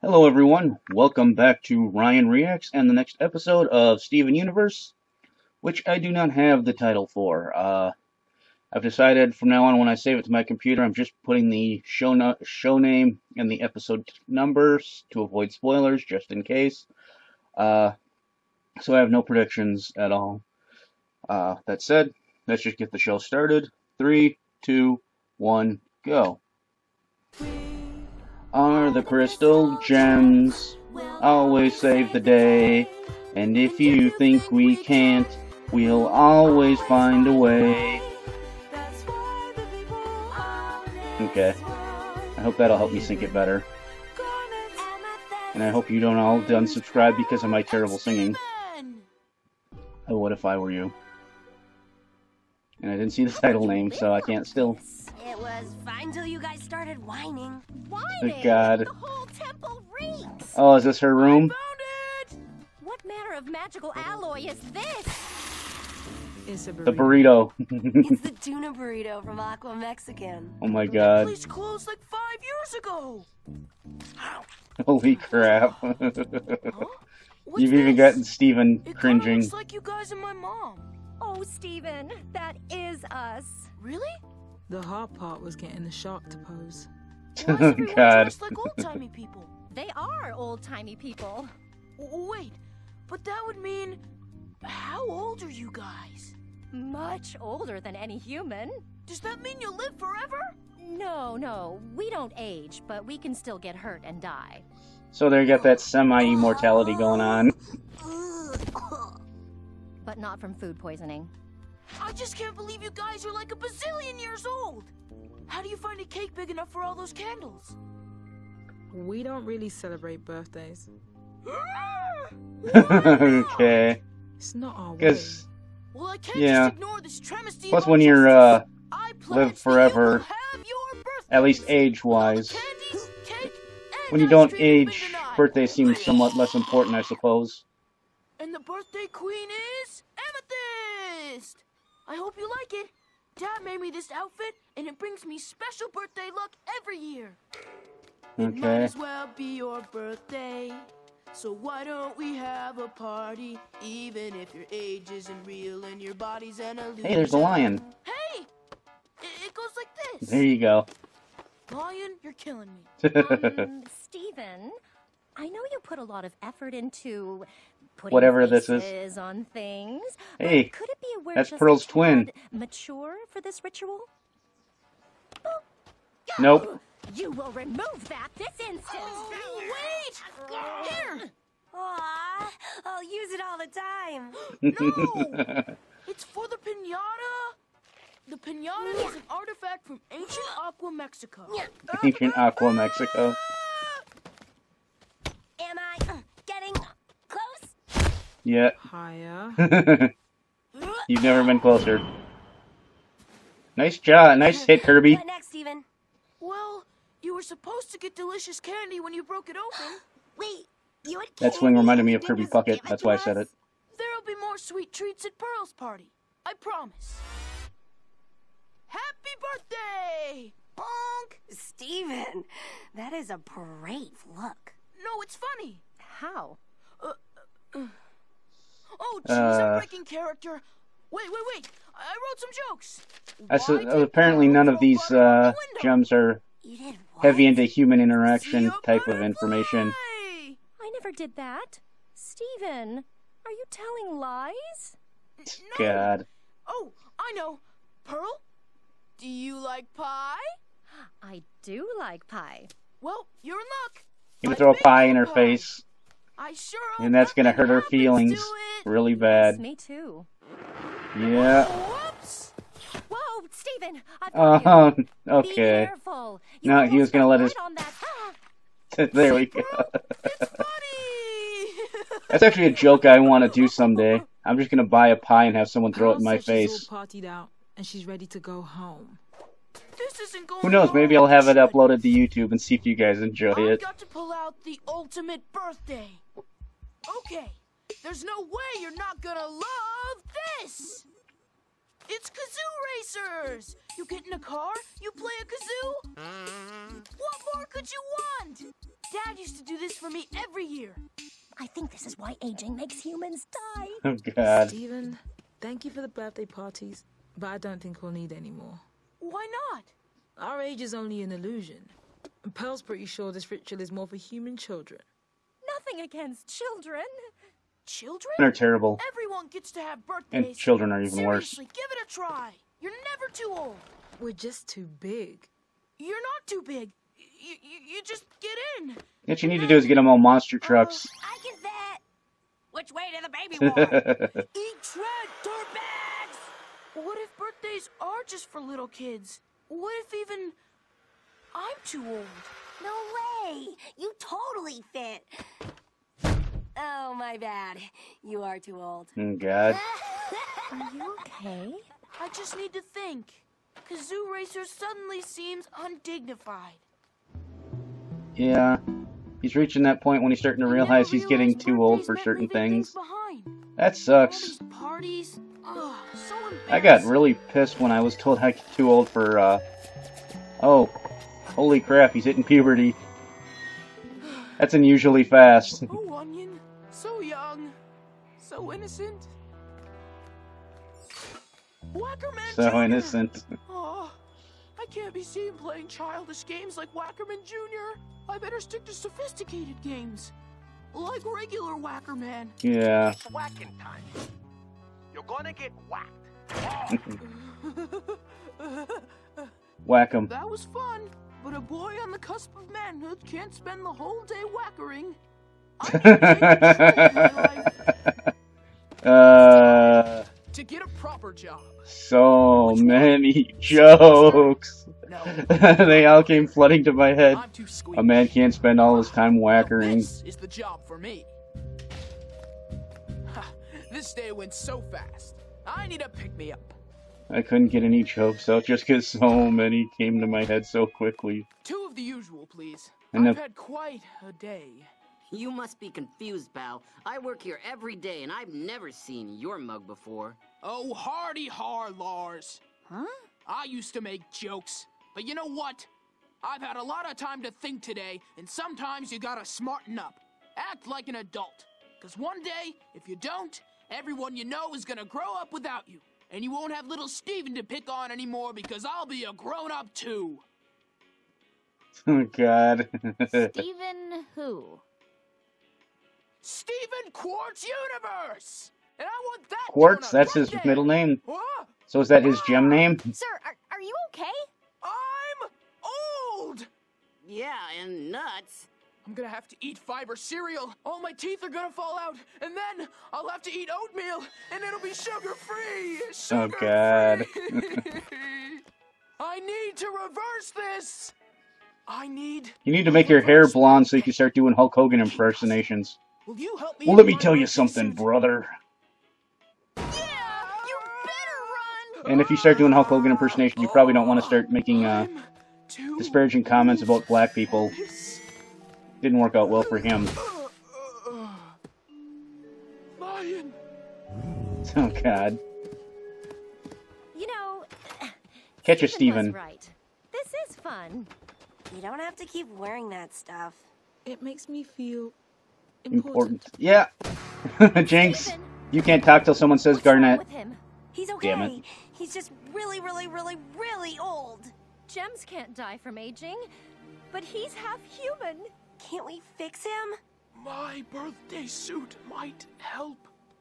Hello everyone, welcome back to Ryan Reacts and the next episode of Steven Universe, which I do not have the title for. I've decided from now on when I save it to my computer I'm just putting the show name and the episode numbers to avoid spoilers just in case. So I have no predictions at all. That said, let's just get the show started. 3, 2, 1, go. Are the crystal gems always save the day? And if you think we can't, we'll always find a way. Okay. I hope that'll help me sync it better. And I hope you don't all unsubscribe because of my terrible singing. I would if I were you. And I didn't see the title name, so I can't still. It was fine till you guys started whining. Oh God. The whole temple reeks. Oh, is this her room? I found it. What manner of magical alloy is this? It's a burrito. The burrito. It's the tuna burrito from Aqua Mexican. Oh my God. That place closed like 5 years ago. Holy crap. What's You've even this? gotten Steven It cringing. looks like you guys and my mom. Oh, Steven, that is us. Really? The hard part was getting the shark to pose. Why is everyone God. dressed like old-timey people? They are old-timey people. Wait, but that would mean... How old are you guys? Much older than any human. Does that mean you'll live forever? No, we don't age, but we can still get hurt and die. So they got that semi-immortality going on. But not from food poisoning. I just can't believe you guys are like a bazillion years old. How do you find a cake big enough for all those candles? We don't really celebrate birthdays. Okay. It's not our way. Because, Well, I can't yeah. just ignore this travesty. plus of when our you're, justice. I pledge live that forever, you will have your at least birthdays. age-wise, Candies, cake, and when you ice don't cream will be age, denied. birthdays seem somewhat less important, I suppose. And the birthday queen is Amethyst! I hope you like it. Dad made me this outfit, and it brings me special birthday luck every year. It might Okay. as well be your birthday. So why don't we have a party, even if your age isn't real and your body's an illusion? Hey, there's a lion. Hey! It goes like this. There you go. Lion, you're killing me. Steven, I know you put a lot of effort into putting Whatever this is. faces on things. Hey, but could it be a word that's just Pearl's a twin. tad mature for this ritual? Nope. You will remove that this instant. Oh, wait! Here! Aw, I'll use it all the time. No! It's for the piñata. The piñata is an artifact from ancient Aqua Mexico. Ancient Aqua Mexico. Am I getting close? Yeah. Higher. You've never been closer. Nice job. Nice hit, Kirby. What next, Steven? Well, you were supposed to get delicious candy when you broke it open. Wait, you had That swing candy reminded and me you of Kirby didn't Puckett. give it That's to why I us? said it. There'll be more sweet treats at Pearl's party. I promise. Happy birthday! Bonk! Steven, that is a brave look. No, it's funny. How? Oh, jeez, I'm breaking character. Wait. I wrote some jokes. Why did Apparently Pearl none of throw these butter out the window? gems are You did what? heavy into human See interaction a type of butterfly! information. I never did that. Steven, are you telling lies? No. God. Oh, I know. Pearl, do you like pie? I do like pie. Well, you're in luck. You can I throw a baked pie in you her face, I sure and that's gonna hurt her happens feelings to it. really Yes, bad. me too. Yeah. Whoops! Whoa, Steven, I've got you. Be Okay. careful. You No, he almost was gonna got let his. right on that. There we go. It's funny. That's actually a joke I want to do someday. I'm just gonna buy a pie and have someone throw it in my Pearl said face. She's all partied out and she's ready to go home. This isn't going Who knows? Maybe I'll on. have it uploaded to YouTube and see if you guys enjoy I've it. got to pull out the ultimate birthday. Okay, there's no way you're not gonna love this. It's Kazoo Racers! You get in a car, you play a kazoo. What more could you want? Dad used to do this for me every year. I think this is why aging makes humans die. Oh, God. Steven, thank you for the birthday parties, but I don't think we'll need any more. Why not? Our age is only an illusion. And Pearl's pretty sure this ritual is more for human children. Nothing against children. Children? They're terrible. Everyone gets to have birthdays. And children are even worse. Seriously, give it a try. You're never too old. We're just too big. You're not too big. You just get in. What you need to do is get them all monster trucks. I get that. Which way to the baby ward? Eat tread, dirtbags! What if birthdays are just for little kids? What if even I'm too old? No way. You totally fit. Oh, my bad. You are too old. Oh, God. Are you okay? I just need to think. Kazoo Racer suddenly seems undignified. Yeah. He's reaching that point when he's starting to realize he's getting too old for certain things. That All sucks. these parties. Ugh, so I got embarrassing. really pissed when I was told I was too old for, oh, holy crap, he's hitting puberty. That's unusually fast. Oh, Onion. So young. So innocent. Wackerman So Jr. innocent. Oh, I can't be seen playing childish games like Wackerman Jr. I better stick to sophisticated games. Like regular Wackerman. Yeah. It's whacking time. You're gonna get whacked. Whack him. That was fun, but a boy on the cusp of manhood can't spend the whole day whackering. I need to take control of my life. To get a proper job. So many jokes. No, They all came flooding to my head. I'm too squeaky. A man can't spend all his time Now whackering. this is the job for me. Ha, this day went so fast. I need a pick-me-up. I couldn't get any jokes out just because so many came to my head so quickly. 2 of the usual, please. And I've the- had quite a day. You must be confused, pal. I work here every day, and I've never seen your mug before. Oh, hardy har, Lars. Huh? I used to make jokes, but you know what? I've had a lot of time to think today, and sometimes you gotta smarten up. Act like an adult. 'Cause one day, if you don't, everyone you know is gonna grow up without you. And you won't have little Steven to pick on anymore because I'll be a grown-up too. Oh, God. Steven who? Steven Quartz Universe! And I want that Quartz, donut that's right his there. middle name. Ah, So is that his gem name? Sir, are you okay? I'm old! Yeah, and nuts. I'm gonna have to eat fiber cereal. All my teeth are gonna fall out, and then I'll have to eat oatmeal, and it'll be sugar-free. Oh, God. I need to reverse this. You need to make your hair blonde so you can start doing Hulk Hogan impersonations. Will you help me? Well, let in me my tell you birthday something, suit? brother. Yeah, you better run. And if you start doing Hulk Hogan impersonation, you probably don't want to start making I'm too disparaging comments about black people. this. Didn't work out well for him. Lion. Oh, God. You know, Catch a Steven Steven. was right. This is fun. You don't have to keep wearing that stuff. It makes me feel Important. Yeah. Jinx, Steven, you can't talk till someone says what's wrong Garnet. with him? He's Damn okay. it. He's just really, really, really, really old. Gems can't die from aging, but he's half human. Can't we fix him? My birthday suit might help.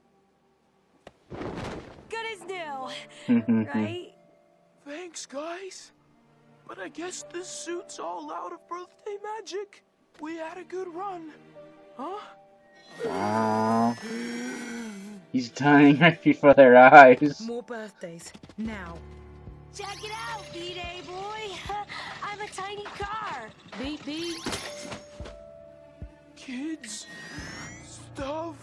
Good as new, right? Thanks, guys. But I guess this suit's all out of birthday magic. We had a good run. Huh? Wow. He's dying right before their eyes. more birthdays. Now. Check it out, B-Day boy. I'm a tiny car. Beep, beep. Kids. Stuff.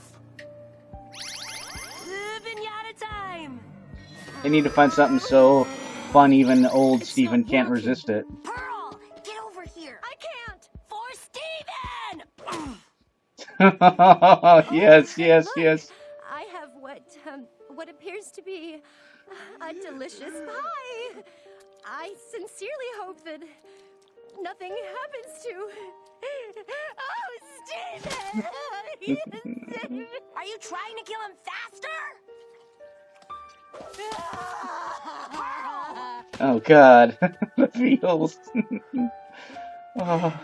Pinata time. They need to find something so fun even old Steven can't resist it. Pearl, get over here. I can't. For Steven! Yes, yes, Look, yes. I have what appears to be a delicious pie. I sincerely hope that nothing happens to Oh, Steven! Are you trying to kill him faster? Oh God, the feels. Oh.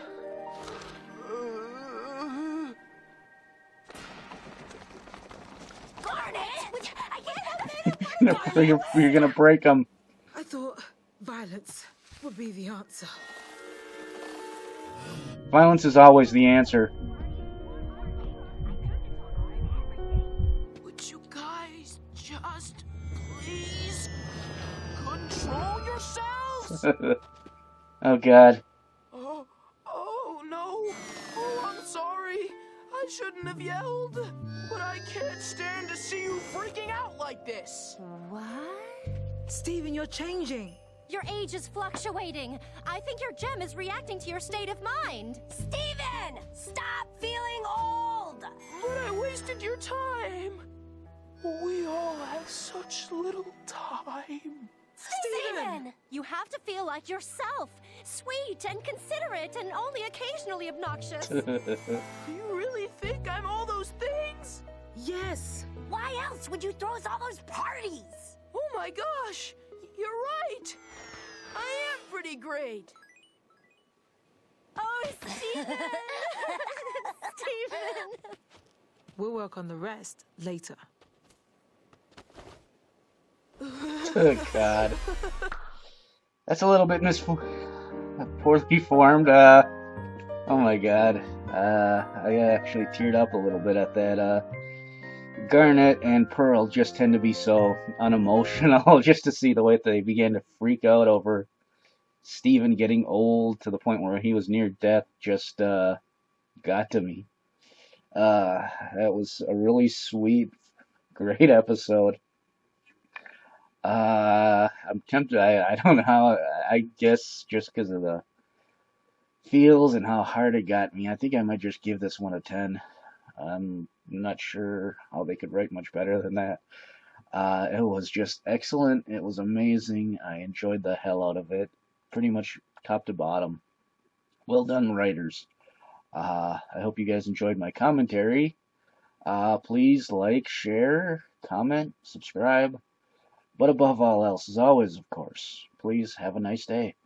Garnet! I can't help it! You're gonna break them. I thought violence would be the answer. Violence is always the answer. Would you guys just please control yourselves? Oh God. Oh no. Oh, I'm sorry. I shouldn't have yelled. But I can't stand to see you freaking out like this. What? Stephen, you're changing. Your age is fluctuating. I think your gem is reacting to your state of mind. Steven! Stop feeling old! But I wasted your time. We all have such little time. Stephen! You have to feel like yourself. Sweet and considerate and only occasionally obnoxious. You really think I'm all those things? Yes. Why else would you throw us all those parties? Oh my gosh, you're right. I am pretty great. Oh, Stephen! Stephen! We'll work on the rest later. Oh God. That's a little bit poorly formed. Oh my God. I actually teared up a little bit at that. Garnet and Pearl just tend to be so unemotional. Just to see the way that they began to freak out over Stephen getting old to the point where he was near death just got to me. That was a really sweet, great episode. I'm tempted. I don't know how. I guess just because of the feels and how hard it got me, I think I might just give this one a 10. I'm not sure how they could write much better than that. It was just excellent. It was amazing. I enjoyed the hell out of it, pretty much top to bottom. Well done, writers. I hope you guys enjoyed my commentary. Please like, share, comment, subscribe. But above all else, as always, of course, please have a nice day.